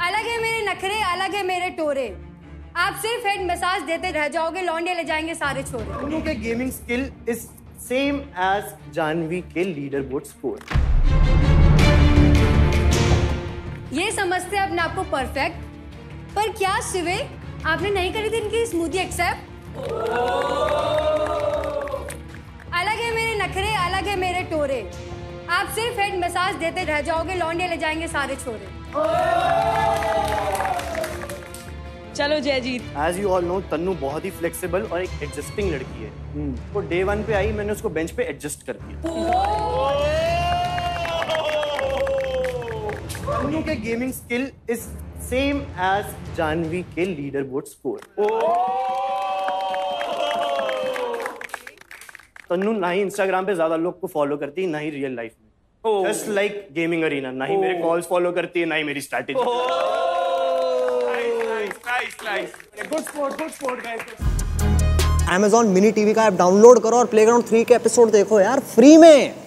अलग है मेरे नखरे, अलग है मेरे टोरे। आप सिर्फ हेड मसाज देते रह जाओगे, लौंडे ले जाएंगे सारे छोरे। तन्नू के gaming skill is same as Janhvi के लीडर बोर्ड स्कोर। ये समझते अपने आप को परफेक्ट, पर क्या शिवे आपने नहीं करी थी इनकी स्मूदी एक्सेप्ट? अलग है मेरे नखरे, अलग है मेरे टोरे। आप सिर्फ हेड मसाज देते रह जाओगे, लौंडे ले जाएंगे सारे छोरे। चलो Jayjeet. As you all know, Tannu बहुत ही फ्लेक्सिबल और एक एडजस्टिंग लड़की है। वो डे 1 पे आई, मैंने उसको बेंच पे एडजस्ट कर दिया। तन्नू के gaming skill is same as Janhvi के लीडर बोर्ड स्कोर। तन्नू ना ही इंस्टाग्राम पे ज्यादा लोग को फॉलो करती है, ना ही रियल लाइफ में। जस्ट लाइक गेमिंग अरीना, ना ही मेरे कॉल्स फॉलो करती है, ना ही मेरी strategy. Good sport guys. Amazon mini TV का ऐप डाउनलोड करो और प्लेग्राउंड 3 के एपिसोड देखो यार फ्री में।